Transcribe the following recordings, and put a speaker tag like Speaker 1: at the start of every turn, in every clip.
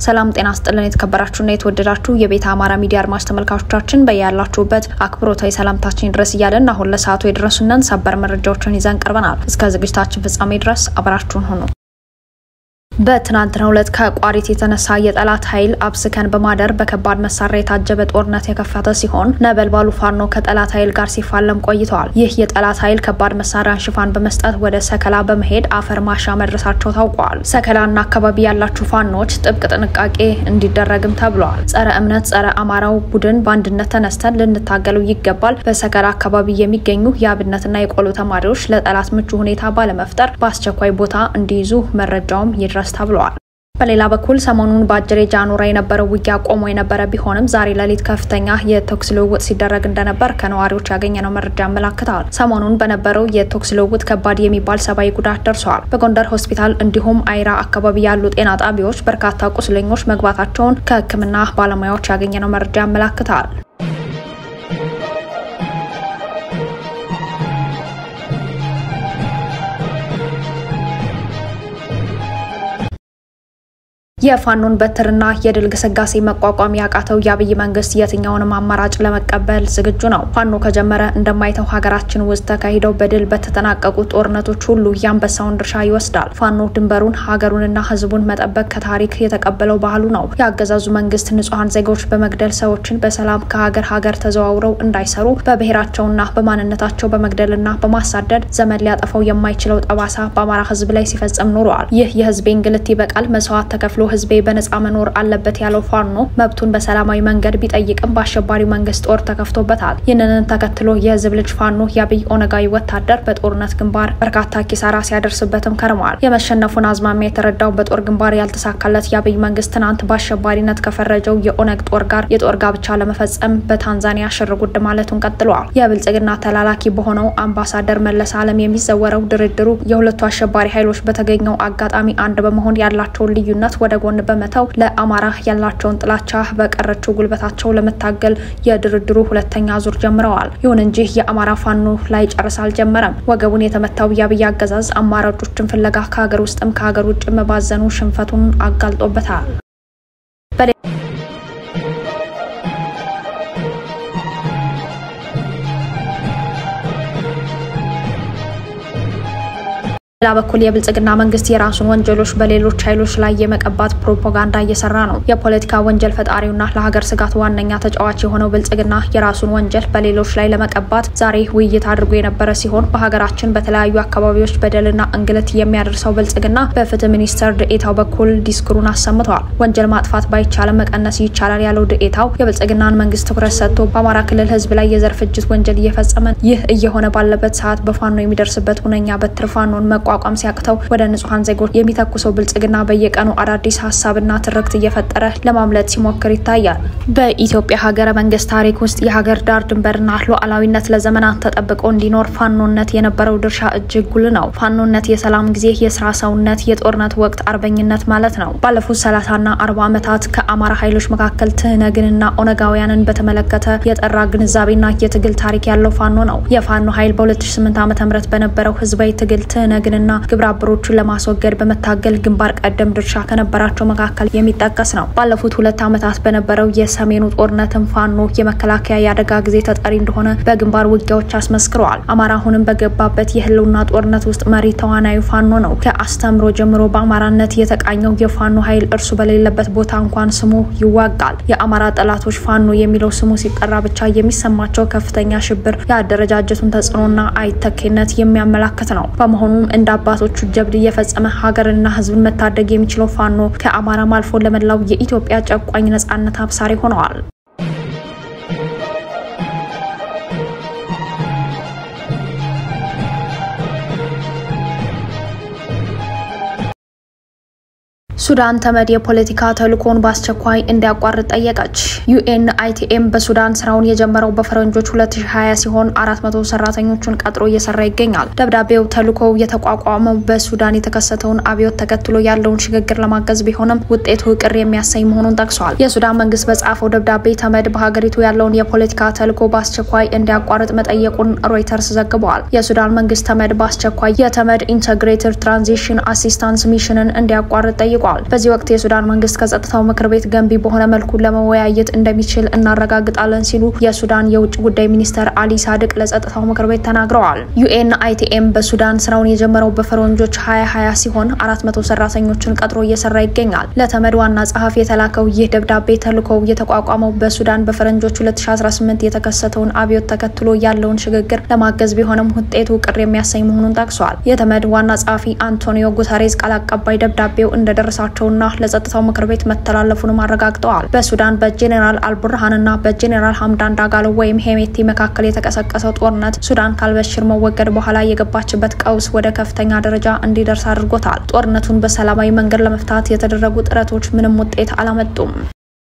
Speaker 1: ሰላም ጤና ይስጥልን የተከበራችሁና የተወደዳችሁ የቤተ አማራ ሚዲያ አድማጭ ተመልካቾቻችን በያላችሁበት አክብሮታዊ ሰላምታችን ድረስ ይያለን አሁን ለሰዓቱ የደረሱንን ሰበር መረጃዎችን ይዘን ቀርበናል እስከ ዝግጅታችን ፍጻሜ ድረስ አብራችሁን ሁኑ በትናንትናው ዕለት ከቋሪት የተነሳ የጠላት ኃይል አብስከን በማደር በከባድ መሳሪያ የታጀበ ጦርነት የከፈተ ሲሆን ነበልባሉ ፋኖ ከጠላት ኃይል ጋር ሲፋለም ቆይተዋል ይህ የጠላት ኃይል ከባድ መሳሪያን ሽፋን በመስጠት ወደ ሰከላ በመሄድ አፈር ማሻ መድረሳቸው ታውቋል ሰከላና አካባቢ ያላችሁ ፋኖች ጥብቅ ጥንቃቄ እንዲደረግም ተብሏል ጸረ እምነት ጸረ አማራው ቡድን ባንድነት ተነስተን ልንታገለው ይገባል በሰከላ አካባቢ የሚገኙ ያብነትና የቆሎ ተማሪዎች ለጠላት ምቹ ሁኔታ ባለመፍጠር በአስቸኳይ ቦታ እንዲይዙ መረጃውም ይድረስ ተብሏል በሌላ በኩል ሰሞኑን ባጀሬ ጃኑራ የነበረው ውጊያ ቆሞ የነበረ ቢሆንም ዛሬ ለሊት ከፍተኛ የተኩስ ልውውጥ ሲደረግ እንደነበር ከነዋሪዎች ያገኘነው መረጃ ያመለክታል ሰሞኑን በነበረው የተኩስ ልውውጥ ከባድ የሚባል ሰብአዊ ጉዳት ደርሷል በጎንደር ሆስፒታል እንዲሁም አይራ አካባቢ ያሉ ጤና ጣቢያዎች በርካታ ቁስለኞች መግባታቸውን ከህክምና ባለሙያዎች ያገኘነው መረጃ ያመለክታል የፋኖን በትርና የድል ግስጋሴ መቋቋም ያቃተው ያብይ መንግስት የትኛውንም አማራጭ ለመቀበል ዝግጁ ነው ፋኖ ከጀመረ እንደማይተው ሀገራችን ውስጥ ተካሂደው በድል በተጠናቀቁ ጦርነቶች ሁሉ ያንበሳውን ድርሻ ይወስዳል ፋኖ ድንበሩን ሀገሩንና ህዝቡን መጠበቅ ከታሪክ የተቀበለው ባህሉ ነው ያገዛዙ መንግስት ንጹሃን ዜጎች በመግደል ሰዎችን በሰላም ከሀገር ተዘዋውረው እንዳይሰሩ በብሔራቸውና በማንነታቸው በመግደልና በማሳደድ ዘመን ሊያጠፋው የማይችለው ጠባሳ በአማራ ህዝብ ላይ ሲፈጸም ኖሯል ይህ የህዝቤን ግልት ይበቃል መስዋዕት ተከፍሎ ህዝቤ በነጻ መኖር አለበት ያለው ፋኖ መብቱን በሰላማዊ መንገድ ቢጠይቅም በአሸባሪው መንግስት ጦር ተከፍቶበታል ይህንን ተከትሎ የህዝብ ልጅ ፋኖ ያብይ ኦነጋዊ ወታደር በጦርነት ግንባር በርካታ ኪሳራ ሲያደርስበትም ከርሟል የመሸነፉን አዝማሚያ የተረዳው በጦር ግንባር ያልተሳካለት ያብይ መንግስት ትናንት በአሸባሪነት ከፈረጀው የኦነግ ጦር ጋር የጦር ጋብቻ ለመፈጸም በታንዛኒያ ሽርጉድ ማለቱን ቀጥሏል የብልጽግና ተላላኪ በሆነው አምባሳደር መለስ ዓለም የሚዘወረው ድርድሩ የሁለቱ አሸባሪ ኃይሎች በተገኘው አጋጣሚ አንድ በመሆን ያላቸውን ልዩነት ወደ ጎን በመተው ለአማራ ያላቸውን ጥላቻ በቀረችው ጉልበታቸው ለመታገል የድርድሩ ሁለተኛ ዙር ጀምረዋል ይሁን እንጂ የአማራ ፋኖ ላይ ጨርስ አልጀመረም ወገቡን የተመታው ያብይ አገዛዝ አማራጮችን ፍለጋ ከሀገር ውስጥም ከሀገር ውጭ መባዘኑ ሽንፈቱን አጋልጦበታል ለበኩል የብልጽግና መንግስት የራሱን ወንጀሎች በሌሎች ኃይሎች ላይ የመቀባት ፕሮፓጋንዳ እየሰራ ነው የፖለቲካ ወንጀል ፈጣሪውና ለሀገር ስጋት ዋነኛ ተጫዋች የሆነው ብልጽግና የራሱን ወንጀል በሌሎች ላይ ለመቀባት ዛሬ ውይይት አድርጎ የነበረ ሲሆን በሀገራችን በተለያዩ አካባቢዎች በደልና እንግልት የሚያደርሰው ብልጽግና በፍትህ ሚኒስተር ዴኤታው በኩል ዲስኩሩን አሰምቷል ወንጀል ማጥፋት ባይቻልም መቀነስ ይቻላል ያለው ዴኤታው የብልጽግናን መንግስት ትኩረት ሰጥቶ በአማራ ክልል ህዝብ ላይ የዘር ፍጅት ወንጀል እየፈጸመ ይህ እየሆነ ባለበት ሰዓት በፋኖ የሚደርስበት ሁነኛ በትር ፋኖን ቋቋም ሲያቅተው ወደ ንጹሃን ዜጎች የሚተኩሰው ብልጽግና በየቀኑ አዳዲስ ሐሳብና ትርክት እየፈጠረ ለማምለጥ ሲሞክር ይታያል በኢትዮጵያ ሀገረ መንግስት ታሪክ ውስጥ የሀገር ዳር ድንበርና ሉዓላዊነት ለዘመናት ተጠብቆ እንዲኖር ፋኖነት የነበረው ድርሻ እጅግ ጉልህ ነው ፋኖነት የሰላም ጊዜ የሥራ ሰውነት የጦርነት ወቅት አርበኝነት ማለት ነው ባለፉት 30ና 40 ዓመታት ከአማራ ኃይሎች መካከል ትህነግንና ኦነጋውያንን በተመለከተ የጠራ ግንዛቤና የትግል ታሪክ ያለው ፋኖ ነው የፋኖ ኃይል በ2008 ዓ.ም በነበረው ህዝባዊ ትግል ትህነግን እና ግብረ አበሮቹን ለማስወገድ በመታገል ግንባር ቀደም ድርሻ ከነበራቸው መካከል የሚጠቀስ ነው ባለፉት 2 ዓመታት በነበረው የሰሜኑ ጦርነትም ፋኖ የመከላከያ ያደጋ ጊዜ ተጠሪ እንደሆነ በግንባር ውጊያዎች አስመስክሯል አማራ አሁንም በገባበት የህልውና ጦርነት ውስጥ መሪ ተዋናዩ ፋኖ ነው ከአስተምሮ ጀምሮ በአማራነት የተቃኘው የፋኖ ኃይል እርሱ በሌለበት ቦታ እንኳን ስሙ ይዋጋል የአማራ ጠላቶች ፋኖ የሚለው ስሙ ሲጠራ ብቻ የሚሰማቸው ከፍተኛ ሽብር ያደረጃጀቱን ተጽዕኖና አይተኬነት የሚያመላክት ነው በመሆኑም እንደ አባቶቹ ጀብድ እየፈጸመ ሀገርና ህዝብን መታደግ የሚችለው ፋኖ ከአማራ ማልፎ ለመላው የኢትዮጵያ ጨቋኝ ነጻነት አብሳሪ ሆነዋል ሱዳን ተመድ የፖለቲካ ተልኮን በአስቸኳይ እንዲያቋርጥ ጠየቀች ዩኤንአይቲኤም በሱዳን ስራውን የጀመረው በፈረንጆች 2020 ሲሆን 400 ሰራተኞችን ቀጥሮ እየሰራ ይገኛል ደብዳቤው ተልኮው የተቋቋመው በሱዳን የተከሰተውን አብዮት ተከትሎ ያለውን ሽግግር ለማገዝ ቢሆንም ውጤቱ ቅር የሚያሰኝ መሆኑን ጠቅሷል የሱዳን መንግስት በጻፈው ደብዳቤ ተመድ በሀገሪቱ ያለውን የፖለቲካ ተልኮ በአስቸኳይ እንዲያቋርጥ መጠየቁን ሮይተርስ ዘግቧል የሱዳን መንግስት ተመድ በአስቸኳይ የተመድ ኢንተግሬትድ ትራንዚሽን አሲስታንስ ሚሽንን እንዲያቋርጥ ጠይቋል ብለዋል። በዚህ ወቅት የሱዳን መንግስት ከጸጥታው ምክር ቤት ገንቢ በሆነ መልኩ ለመወያየት እንደሚችል እናረጋግጣለን ሲሉ የሱዳን የውጭ ጉዳይ ሚኒስተር አሊ ሳድቅ ለጸጥታው ምክር ቤት ተናግረዋል። ዩኤንአይቲኤም በሱዳን ስራውን የጀመረው በፈረንጆች 2020 ሲሆን 400 ሰራተኞችን ቀጥሮ እየሰራ ይገኛል። ለተመድ ዋና ጸሐፊ የተላከው ይህ ደብዳቤ ተልኮው የተቋቋመው በሱዳን በፈረንጆች 2018 የተከሰተውን አብዮት ተከትሎ ያለውን ሽግግር ለማገዝ ቢሆንም ውጤቱ ቅር የሚያሰኝ መሆኑን ጠቅሷል። የተመድ ዋና ጸሐፊ አንቶኒዮ ጉተሬዝ ቃል አቀባይ ደብዳቤው እንደደረሳቸውና ለጸጥታው ምክር ቤት መተላለፉንም አረጋግጠዋል። በሱዳን በጄኔራል አልቡርሃንና በጄኔራል ሐምዳን ዳጋሎ ወይም ሄሜቲ መካከል የተቀሰቀሰው ጦርነት ሱዳን ካልበሽር መወገድ በኋላ የገባችበት ቀውስ ወደ ከፍተኛ ደረጃ እንዲደርስ አድርጎታል። ጦርነቱን በሰላማዊ መንገድ ለመፍታት የተደረጉ ጥረቶች ምንም ውጤት አላመጡም።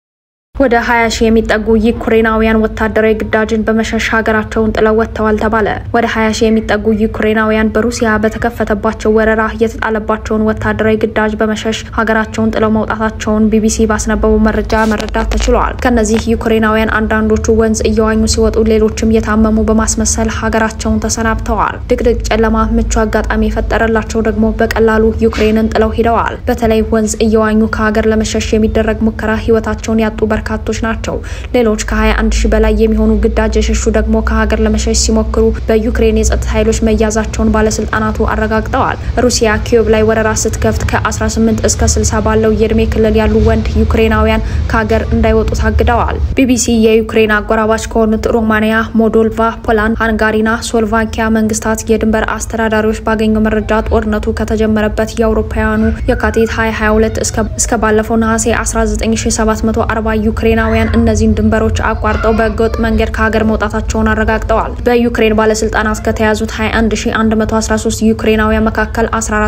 Speaker 1: ወደ 20 ሺህ የሚጠጉ ዩክሬናውያን ወታደራዊ ግዳጅን በመሸሽ ሀገራቸውን ጥለው ወጥተዋል ተባለ። ወደ 20 ሺህ የሚጠጉ ዩክሬናውያን በሩሲያ በተከፈተባቸው ወረራ የተጣለባቸውን ወታደራዊ ግዳጅ በመሸሽ ሀገራቸውን ጥለው መውጣታቸውን ቢቢሲ ባስነበበው መረጃ መረዳት ተችሏል። ከነዚህ ዩክሬናውያን አንዳንዶቹ ወንዝ እየዋኙ ሲወጡ፣ ሌሎችም የታመሙ በማስመሰል ሀገራቸውን ተሰናብተዋል። ድቅድቅ ጨለማ ምቹ አጋጣሚ የፈጠረላቸው ደግሞ በቀላሉ ዩክሬንን ጥለው ሄደዋል። በተለይ ወንዝ እየዋኙ ከሀገር ለመሸሽ የሚደረግ ሙከራ ህይወታቸውን ያጡ በርካቶች ናቸው። ሌሎች ከ21 ሺህ በላይ የሚሆኑ ግዳጅ የሸሹ ደግሞ ከሀገር ለመሸሽ ሲሞክሩ በዩክሬን የጸጥታ ኃይሎች መያዛቸውን ባለስልጣናቱ አረጋግጠዋል። ሩሲያ ኪየቭ ላይ ወረራ ስትከፍት ከ18 እስከ 60 ባለው የእድሜ ክልል ያሉ ወንድ ዩክሬናውያን ከሀገር እንዳይወጡ ታግደዋል። ቢቢሲ የዩክሬን አጎራባች ከሆኑት ሮማኒያ፣ ሞልዶቫ፣ ፖላንድ፣ ሃንጋሪና ስሎቫኪያ መንግስታት የድንበር አስተዳዳሪዎች ባገኘው መረጃ ጦርነቱ ከተጀመረበት የአውሮፓውያኑ የካቲት 2022 እስከ ባለፈው ነሐሴ 19740 ዩክሬናውያን እነዚህን ድንበሮች አቋርጠው በህገወጥ መንገድ ከሀገር መውጣታቸውን አረጋግጠዋል። በዩክሬን ባለስልጣናት ከተያዙት 21113 ዩክሬናውያን መካከል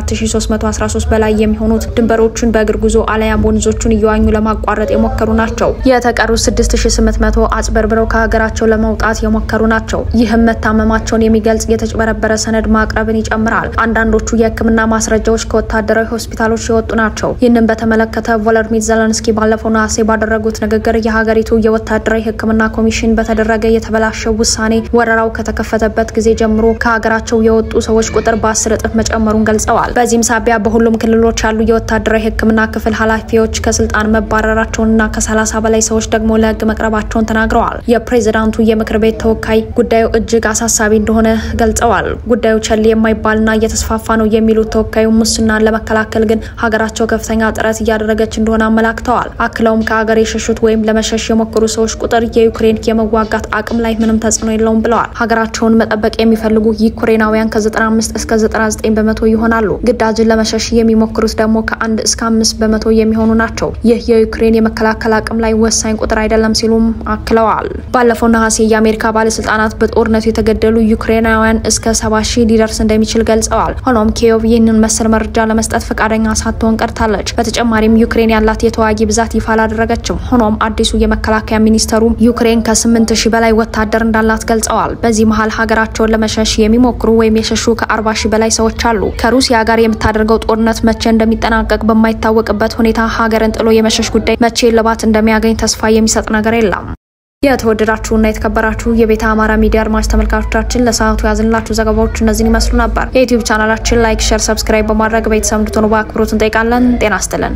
Speaker 1: 14313 በላይ የሚሆኑት ድንበሮቹን በእግር ጉዞ አለያም ወንዞቹን እየዋኙ ለማቋረጥ የሞከሩ ናቸው። የተቀሩት 6800 አጽበርብረው ከሀገራቸው ለመውጣት የሞከሩ ናቸው። ይህም መታመማቸውን የሚገልጽ የተጭበረበረ ሰነድ ማቅረብን ይጨምራል። አንዳንዶቹ የህክምና ማስረጃዎች ከወታደራዊ ሆስፒታሎች የወጡ ናቸው። ይህንን በተመለከተ ቮሎዲሚር ዜሌንስኪ ባለፈው ነሐሴ ባደረጉት ንግግር የሀገሪቱ የወታደራዊ ህክምና ኮሚሽን በተደረገ የተበላሸው ውሳኔ ወረራው ከተከፈተበት ጊዜ ጀምሮ ከሀገራቸው የወጡ ሰዎች ቁጥር በ10 እጥፍ መጨመሩን ገልጸዋል። በዚህም ሳቢያ በሁሉም ክልሎች ያሉ የወታደራዊ ህክምና ክፍል ኃላፊዎች ከስልጣን መባረራቸውንና ከ30 በላይ ሰዎች ደግሞ ለህግ መቅረባቸውን ተናግረዋል። የፕሬዝዳንቱ የምክር ቤት ተወካይ ጉዳዩ እጅግ አሳሳቢ እንደሆነ ገልጸዋል። ጉዳዩ ቸል የማይባልና እየተስፋፋ ነው የሚሉት ተወካዩ ሙስናን ለመከላከል ግን ሀገራቸው ከፍተኛ ጥረት እያደረገች እንደሆነ አመላክተዋል። አክለውም ከሀገር የሸሹት ወይም ለመሸሽ የሞከሩ ሰዎች ቁጥር የዩክሬን የመዋጋት አቅም ላይ ምንም ተጽዕኖ የለውም ብለዋል። ሀገራቸውን መጠበቅ የሚፈልጉ ዩክሬናውያን ከ95 እስከ 99 በመቶ ይሆናሉ። ግዳጅን ለመሸሽ የሚሞክሩት ደግሞ ከ1 እስከ 5 በመቶ የሚሆኑ ናቸው። ይህ የዩክሬን የመከላከል አቅም ላይ ወሳኝ ቁጥር አይደለም ሲሉም አክለዋል። ባለፈው ነሐሴ የአሜሪካ ባለስልጣናት በጦርነቱ የተገደሉ ዩክሬናውያን እስከ 70 ሺህ ሊደርስ እንደሚችል ገልጸዋል። ሆኖም ኪየቭ ይህንን መሰል መረጃ ለመስጠት ፈቃደኛ ሳትሆን ቀርታለች። በተጨማሪም ዩክሬን ያላት የተዋጊ ብዛት ይፋ አላደረገችም። ሆኖም አዲሱ የመከላከያ ሚኒስተሩ ዩክሬን ከ8000 በላይ ወታደር እንዳላት ገልጸዋል። በዚህ መሃል ሀገራቸውን ለመሸሽ የሚሞክሩ ወይም የሸሹ ከ40 ሺህ በላይ ሰዎች አሉ። ከሩሲያ ጋር የምታደርገው ጦርነት መቼ እንደሚጠናቀቅ በማይታወቅበት ሁኔታ ሀገርን ጥሎ የመሸሽ ጉዳይ መቼ ልባት እንደሚያገኝ ተስፋ የሚሰጥ ነገር የለም። የተወደዳችሁና የተከበራችሁ የቤተ አማራ ሚዲያ አድማጭ ተመልካቾቻችን ለሰዓቱ ያዝንላችሁ ዘገባዎች እነዚህን ይመስሉ ነበር። የዩቲዩብ ቻናላችን ላይክ፣ ሼር፣ ሰብስክራይብ በማድረግ ቤተሰብ እንድትሆኑ በአክብሮት እንጠይቃለን። ጤና ይስጥልን።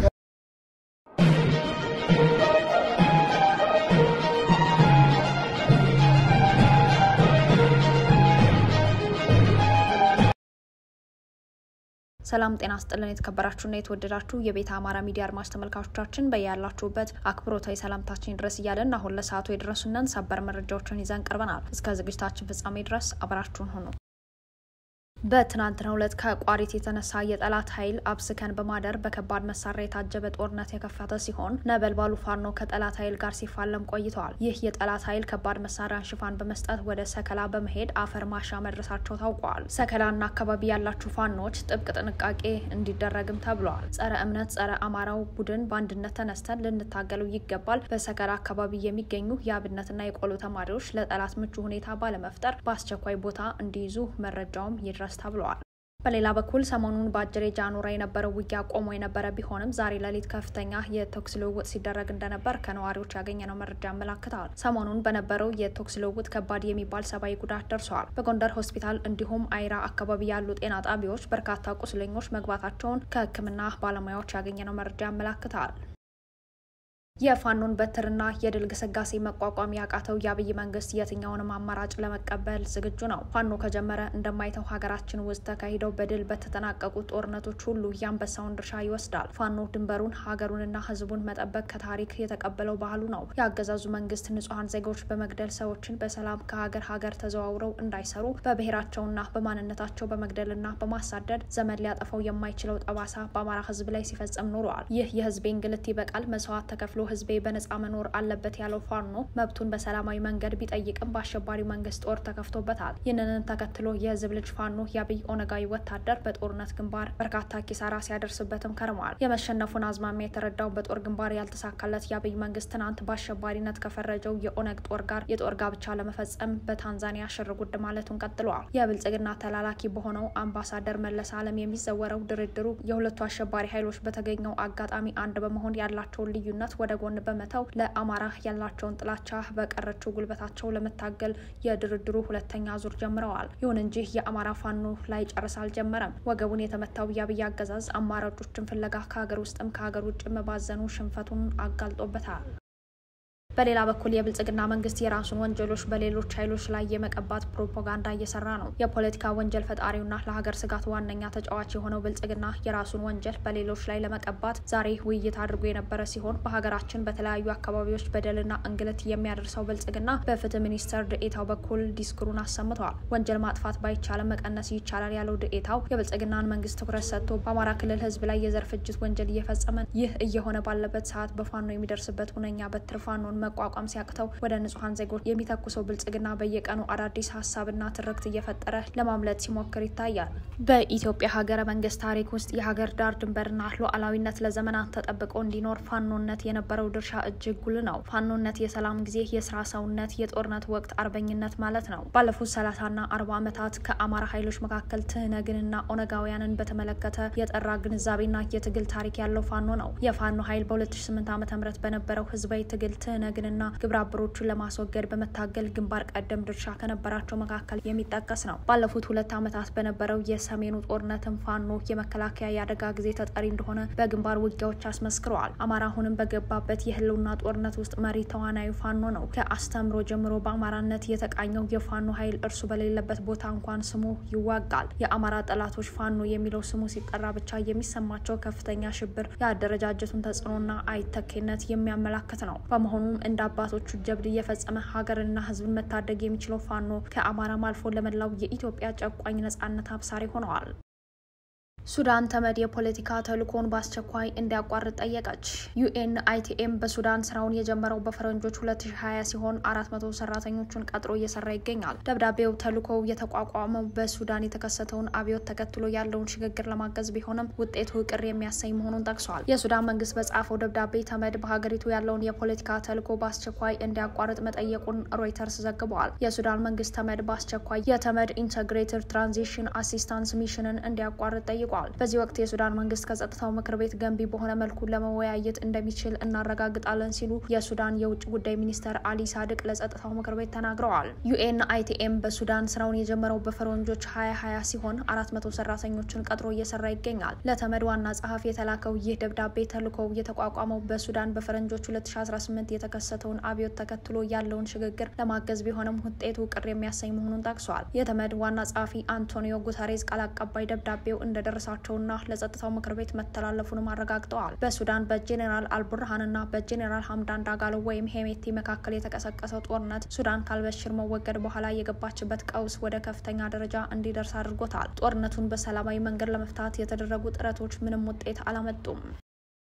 Speaker 1: ሰላም ጤና ይስጥልን። የተከበራችሁና የተወደዳችሁ የቤተ አማራ ሚዲያ አድማጭ ተመልካቾቻችን በያላችሁበት አክብሮታዊ ሰላምታችን ድረስ እያለን አሁን ለሰዓቱ የደረሱንን ሰበር መረጃዎችን ይዘን ቀርበናል። እስከ ዝግጅታችን ፍጻሜ ድረስ አብራችሁን ሁኑ። በትናንትናው ዕለት ከቋሪት የተነሳ የጠላት ኃይል አብስከን በማደር በከባድ መሳሪያ የታጀበ ጦርነት የከፈተ ሲሆን ነበልባሉ ፋኖ ከጠላት ኃይል ጋር ሲፋለም ቆይተዋል። ይህ የጠላት ኃይል ከባድ መሳሪያን ሽፋን በመስጠት ወደ ሰከላ በመሄድ አፈር ማሻ መድረሳቸው ታውቋል። ሰከላና አካባቢ ያላችሁ ፋኖች ጥብቅ ጥንቃቄ እንዲደረግም ተብሏል። ጸረ እምነት ጸረ አማራው ቡድን በአንድነት ተነስተን ልንታገለው ይገባል። በሰከላ አካባቢ የሚገኙ የአብነትና የቆሎ ተማሪዎች ለጠላት ምቹ ሁኔታ ባለመፍጠር በአስቸኳይ ቦታ እንዲይዙ መረጃውም ይድረስ ተብሏል። በሌላ በኩል ሰሞኑን በአጀሬ ጃኑራ የነበረው ውጊያ ቆሞ የነበረ ቢሆንም ዛሬ ሌሊት ከፍተኛ የተኩስ ልውውጥ ሲደረግ እንደነበር ከነዋሪዎች ያገኘነው መረጃ ያመለክታል። ሰሞኑን በነበረው የተኩስ ልውውጥ ከባድ የሚባል ሰብአዊ ጉዳት ደርሷል። በጎንደር ሆስፒታል እንዲሁም አይራ አካባቢ ያሉ ጤና ጣቢያዎች በርካታ ቁስለኞች መግባታቸውን ከሕክምና ባለሙያዎች ያገኘነው መረጃ ያመለክታል። የፋኖን በትርና የድል ግስጋሴ መቋቋም ያቃተው የአብይ መንግስት የትኛውንም አማራጭ ለመቀበል ዝግጁ ነው። ፋኖ ከጀመረ እንደማይተው ሀገራችን ውስጥ ተካሂደው በድል በተጠናቀቁ ጦርነቶች ሁሉ የአንበሳውን ድርሻ ይወስዳል። ፋኖ ድንበሩን ሀገሩንና ህዝቡን መጠበቅ ከታሪክ የተቀበለው ባህሉ ነው። የአገዛዙ መንግስት ንጹሐን ዜጎች በመግደል ሰዎችን በሰላም ከሀገር ተዘዋውረው እንዳይሰሩ በብሔራቸውና በማንነታቸው በመግደልና በማሳደድ ዘመን ሊያጠፋው የማይችለው ጠባሳ በአማራ ህዝብ ላይ ሲፈጸም ኖረዋል። ይህ የህዝብ እንግልት ይበቃል፣ መስዋዕት ተከፍሎ ህዝቤ በነጻ መኖር አለበት ያለው ፋኖ መብቱን በሰላማዊ መንገድ ቢጠይቅም በአሸባሪ መንግስት ጦር ተከፍቶበታል። ይህንን ተከትሎ የህዝብ ልጅ ፋኖ የአብይ ኦነጋዊ ወታደር በጦርነት ግንባር በርካታ ኪሳራ ሲያደርስበትም ከርሟል። የመሸነፉን አዝማሚያ የተረዳው በጦር ግንባር ያልተሳካለት የአብይ መንግስት ትናንት በአሸባሪነት ከፈረጀው የኦነግ ጦር ጋር የጦር ጋብቻ ለመፈጸም በታንዛኒያ ሽርጉድ ማለቱን ቀጥሏል። የብልጽግና ተላላኪ በሆነው አምባሳደር መለስ ዓለም የሚዘወረው ድርድሩ የሁለቱ አሸባሪ ኃይሎች በተገኘው አጋጣሚ አንድ በመሆን ያላቸውን ልዩነት ወደ ጎን በመተው ለአማራ ያላቸውን ጥላቻ በቀረችው ጉልበታቸው ለመታገል የድርድሩ ሁለተኛ ዙር ጀምረዋል። ይሁን እንጂ የአማራ ፋኖ ላይ ጨርስ አልጀመረም። ወገቡን የተመታው የአብይ አገዛዝ አማራጮችን ፍለጋ ከሀገር ውስጥም ከሀገር ውጭ መባዘኑ ሽንፈቱን አጋልጦበታል። በሌላ በኩል የብልጽግና መንግስት የራሱን ወንጀሎች በሌሎች ኃይሎች ላይ የመቀባት ፕሮፓጋንዳ እየሰራ ነው። የፖለቲካ ወንጀል ፈጣሪውና ለሀገር ስጋት ዋነኛ ተጫዋች የሆነው ብልጽግና የራሱን ወንጀል በሌሎች ላይ ለመቀባት ዛሬ ውይይት አድርጎ የነበረ ሲሆን በሀገራችን በተለያዩ አካባቢዎች በደልና እንግልት የሚያደርሰው ብልጽግና በፍትህ ሚኒስተር ዴኤታው በኩል ዲስኩሩን አሰምቷል። ወንጀል ማጥፋት ባይቻልም መቀነስ ይቻላል ያለው ዴኤታው የብልጽግናን መንግስት ትኩረት ሰጥቶ በአማራ ክልል ህዝብ ላይ የዘር ፍጅት ወንጀል እየፈጸመ ይህ እየሆነ ባለበት ሰዓት በፋኖ የሚደርስበት ሁነኛ በትር ፋኖን መቋቋም ሲያቅተው ወደ ንጹሃን ዜጎች የሚተኩሰው ብልጽግና በየቀኑ አዳዲስ ሀሳብና ትርክት እየፈጠረ ለማምለጥ ሲሞክር ይታያል። በኢትዮጵያ ሀገረ መንግስት ታሪክ ውስጥ የሀገር ዳር ድንበርና ሉዓላዊነት ለዘመናት ተጠብቆ እንዲኖር ፋኖነት የነበረው ድርሻ እጅግ ጉልህ ነው። ፋኖነት የሰላም ጊዜ የስራ ሰውነት፣ የጦርነት ወቅት አርበኝነት ማለት ነው። ባለፉት 30ና 40 ዓመታት ከአማራ ኃይሎች መካከል ትህነግንና ኦነጋውያንን በተመለከተ የጠራ ግንዛቤና የትግል ታሪክ ያለው ፋኖ ነው። የፋኖ ኃይል በ2008 ዓ.ም በነበረው ህዝባዊ ትግል ትህነግንና ግብረ አበሮቹን ለማስወገድ በመታገል ግንባር ቀደም ድርሻ ከነበራቸው መካከል የሚጠቀስ ነው። ባለፉት 2 ዓመታት በነበረው የሰሜኑ ጦርነትም ፋኖ የመከላከያ ያደጋ ጊዜ ተጠሪ እንደሆነ በግንባር ውጊያዎች አስመስክረዋል። አማራ አሁንም በገባበት የህልውና ጦርነት ውስጥ መሪ ተዋናዩ ፋኖ ነው። ከአስተምሮ ጀምሮ በአማራነት የተቃኘው የፋኖ ኃይል እርሱ በሌለበት ቦታ እንኳን ስሙ ይዋጋል። የአማራ ጠላቶች ፋኖ የሚለው ስሙ ሲጠራ ብቻ የሚሰማቸው ከፍተኛ ሽብር የአደረጃጀቱን ተጽዕኖና አይተኬነት የሚያመላክት ነው። በመሆኑም እንደ አባቶቹ ጀብድ እየፈጸመ ሀገርና ህዝብን መታደግ የሚችለው ፋኖ ከአማራም አልፎ ለመላው የኢትዮጵያ ጨቋኝ ነጻነት አብሳሪ ሆነዋል። ሱዳን ተመድ የፖለቲካ ተልእኮን በአስቸኳይ እንዲያቋርጥ ጠየቀች። ዩኤንአይቲኤም በሱዳን ስራውን የጀመረው በፈረንጆች 2020 ሲሆን 400 ሰራተኞችን ቀጥሮ እየሰራ ይገኛል። ደብዳቤው ተልእኮው የተቋቋመው በሱዳን የተከሰተውን አብዮት ተከትሎ ያለውን ሽግግር ለማገዝ ቢሆንም ውጤቱ ቅር የሚያሰኝ መሆኑን ጠቅሷል። የሱዳን መንግስት በጻፈው ደብዳቤ ተመድ በሀገሪቱ ያለውን የፖለቲካ ተልእኮ በአስቸኳይ እንዲያቋርጥ መጠየቁን ሮይተርስ ዘግቧል። የሱዳን መንግስት ተመድ በአስቸኳይ የተመድ ኢንተግሬትድ ትራንዚሽን አሲስታንስ ሚሽንን እንዲያቋርጥ ጠይቋል። በዚህ ወቅት የሱዳን መንግስት ከጸጥታው ምክር ቤት ገንቢ በሆነ መልኩ ለመወያየት እንደሚችል እናረጋግጣለን ሲሉ የሱዳን የውጭ ጉዳይ ሚኒስተር አሊ ሳድቅ ለጸጥታው ምክር ቤት ተናግረዋል። ዩኤንአይቲኤም በሱዳን ስራውን የጀመረው በፈረንጆች 2020 ሲሆን 400 ሰራተኞችን ቀጥሮ እየሰራ ይገኛል። ለተመድ ዋና ጸሐፊ የተላከው ይህ ደብዳቤ ተልእኮው የተቋቋመው በሱዳን በፈረንጆች 2018 የተከሰተውን አብዮት ተከትሎ ያለውን ሽግግር ለማገዝ ቢሆንም ውጤቱ ቅር የሚያሰኝ መሆኑን ጠቅሷል። የተመድ ዋና ጸሐፊ አንቶኒዮ ጉተሬዝ ቃል አቀባይ ደብዳቤው እንደደረሳቸውና ለጸጥታው ምክር ቤት መተላለፉንም አረጋግጠዋል። በሱዳን በጄኔራል አልቡርሃንና በጄኔራል ሐምዳን ዳጋሎ ወይም ሄሜቲ መካከል የተቀሰቀሰው ጦርነት ሱዳን ካልበሽር መወገድ በኋላ የገባችበት ቀውስ ወደ ከፍተኛ ደረጃ እንዲደርስ አድርጎታል። ጦርነቱን በሰላማዊ መንገድ ለመፍታት የተደረጉ ጥረቶች ምንም ውጤት አላመጡም።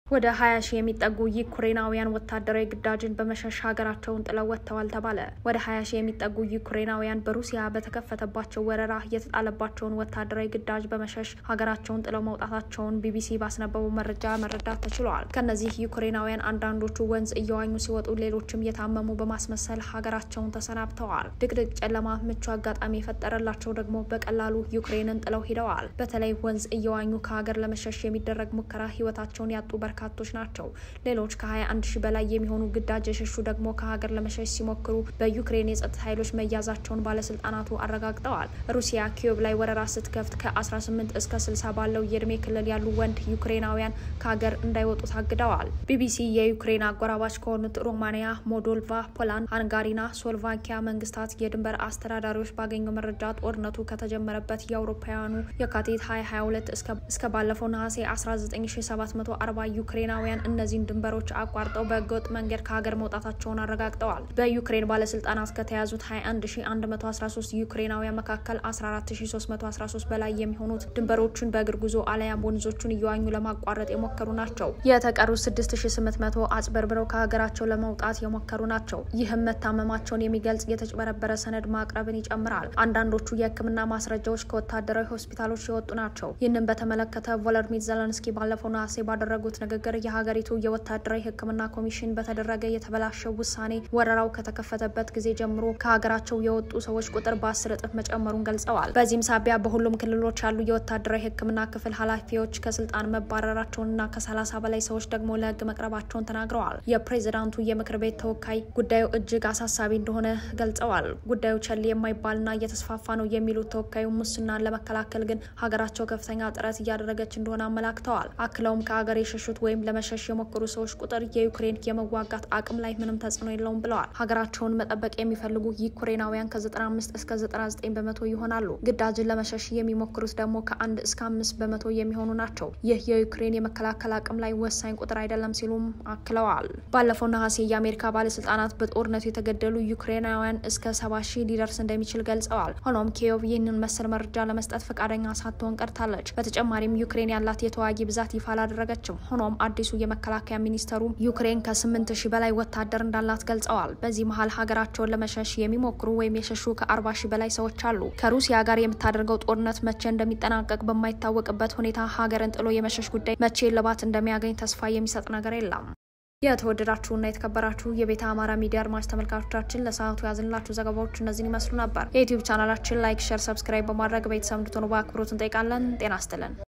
Speaker 1: ወደ 20 ሺህ የሚጠጉ ዩክሬናውያን ወታደራዊ ግዳጅን በመሸሽ ሀገራቸውን ጥለው ወጥተዋል ተባለ። ወደ 20 ሺህ የሚጠጉ ዩክሬናውያን በሩሲያ በተከፈተባቸው ወረራ የተጣለባቸውን ወታደራዊ ግዳጅ በመሸሽ ሀገራቸውን ጥለው መውጣታቸውን ቢቢሲ ባስነበበው መረጃ መረዳት ተችሏል። ከነዚህ ዩክሬናውያን አንዳንዶቹ ወንዝ እየዋኙ ሲወጡ፣ ሌሎችም የታመሙ በማስመሰል ሀገራቸውን ተሰናብተዋል። ድቅድቅ ጨለማ ምቹ አጋጣሚ የፈጠረላቸው ደግሞ በቀላሉ ዩክሬንን ጥለው ሄደዋል። በተለይ ወንዝ እየዋኙ ከሀገር ለመሸሽ የሚደረግ ሙከራ ህይወታቸውን ያጡ በርካቶች ናቸው። ሌሎች ከ21 ሺህ በላይ የሚሆኑ ግዳጅ የሸሹ ደግሞ ከሀገር ለመሸሽ ሲሞክሩ በዩክሬን የጸጥታ ኃይሎች መያዛቸውን ባለስልጣናቱ አረጋግጠዋል። ሩሲያ ኪየቭ ላይ ወረራ ስትከፍት ከ18 እስከ 60 ባለው የእድሜ ክልል ያሉ ወንድ ዩክሬናውያን ከሀገር እንዳይወጡ ታግደዋል። ቢቢሲ የዩክሬን አጎራባች ከሆኑት ሮማኒያ፣ ሞልዶቫ፣ ፖላንድ፣ ሃንጋሪና ስሎቫኪያ መንግስታት የድንበር አስተዳዳሪዎች ባገኘው መረጃ ጦርነቱ ከተጀመረበት የአውሮፓውያኑ የካቲት 2022 እስከ ባለፈው ነሐሴ 19740 ዩክሬናውያን እነዚህን ድንበሮች አቋርጠው በህገወጥ መንገድ ከሀገር መውጣታቸውን አረጋግጠዋል። በዩክሬን ባለስልጣናት ከተያዙት 21113 ዩክሬናውያን መካከል 14313 በላይ የሚሆኑት ድንበሮቹን በእግር ጉዞ አለያም ወንዞቹን እየዋኙ ለማቋረጥ የሞከሩ ናቸው። የተቀሩት 6800 አጽበርብረው ከሀገራቸው ለመውጣት የሞከሩ ናቸው። ይህም መታመማቸውን የሚገልጽ የተጭበረበረ ሰነድ ማቅረብን ይጨምራል። አንዳንዶቹ የህክምና ማስረጃዎች ከወታደራዊ ሆስፒታሎች የወጡ ናቸው። ይህንን በተመለከተ ቮሎዲሚር ዜሌንስኪ ባለፈው ነሐሴ ባደረጉት ንግግር የሀገሪቱ የወታደራዊ ህክምና ኮሚሽን በተደረገ የተበላሸው ውሳኔ ወረራው ከተከፈተበት ጊዜ ጀምሮ ከሀገራቸው የወጡ ሰዎች ቁጥር በ10 እጥፍ መጨመሩን ገልጸዋል። በዚህም ሳቢያ በሁሉም ክልሎች ያሉ የወታደራዊ ህክምና ክፍል ኃላፊዎች ከስልጣን መባረራቸውንና ከ30 በላይ ሰዎች ደግሞ ለህግ መቅረባቸውን ተናግረዋል። የፕሬዝዳንቱ የምክር ቤት ተወካይ ጉዳዩ እጅግ አሳሳቢ እንደሆነ ገልጸዋል። ጉዳዩ ቸል የማይባልና እየተስፋፋ ነው የሚሉት ተወካዩ ሙስናን ለመከላከል ግን ሀገራቸው ከፍተኛ ጥረት እያደረገች እንደሆነ አመላክተዋል። አክለውም ከሀገር የሸሹት ወይም ለመሸሽ የሞከሩ ሰዎች ቁጥር የዩክሬን የመዋጋት አቅም ላይ ምንም ተጽዕኖ የለውም ብለዋል። ሀገራቸውን መጠበቅ የሚፈልጉ ዩክሬናውያን ከ95 እስከ 99 በመቶ ይሆናሉ። ግዳጅን ለመሸሽ የሚሞክሩት ደግሞ ከ1 እስከ 5 በመቶ የሚሆኑ ናቸው። ይህ የዩክሬን የመከላከል አቅም ላይ ወሳኝ ቁጥር አይደለም ሲሉም አክለዋል። ባለፈው ነሐሴ የአሜሪካ ባለስልጣናት በጦርነቱ የተገደሉ ዩክሬናውያን እስከ 70 ሺህ ሊደርስ እንደሚችል ገልጸዋል። ሆኖም ኪየቭ ይህንን መሰል መረጃ ለመስጠት ፈቃደኛ ሳትሆን ቀርታለች። በተጨማሪም ዩክሬን ያላት የተዋጊ ብዛት ይፋ አላደረገችም። ሆኖም አዲሱ የመከላከያ ሚኒስተሩ ዩክሬን ከ8000 በላይ ወታደር እንዳላት ገልጸዋል። በዚህ መሃል ሀገራቸውን ለመሸሽ የሚሞክሩ ወይም የሸሹ ከ40 ሺህ በላይ ሰዎች አሉ። ከሩሲያ ጋር የምታደርገው ጦርነት መቼ እንደሚጠናቀቅ በማይታወቅበት ሁኔታ ሀገርን ጥሎ የመሸሽ ጉዳይ መቼ ልባት እንደሚያገኝ ተስፋ የሚሰጥ ነገር የለም። የተወደዳችሁና የተከበራችሁ የቤተ አማራ ሚዲያ አድማጭ ተመልካቾቻችን ለሰዓቱ ያዝንላችሁ ዘገባዎች እነዚህን ይመስሉ ነበር። የዩቲዩብ ቻናላችን ላይክ፣ ሼር፣ ሰብስክራይብ በማድረግ ቤተሰብ እንድትሆኑ በአክብሮት እንጠይቃለን። ጤና ይስጥልን።